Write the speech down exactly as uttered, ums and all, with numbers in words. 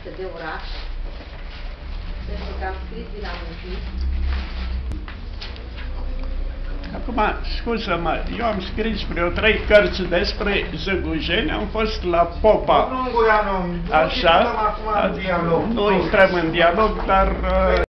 noastră de oraș, pentru că am scris din amintiri. Acum, scuză-mă, eu am scris vreo trei cărți despre zăgujeni, am fost la Popa. Domnul Ungureanu, Așa, nu intrăm acum în dialog. nu intrăm în dialog, dar...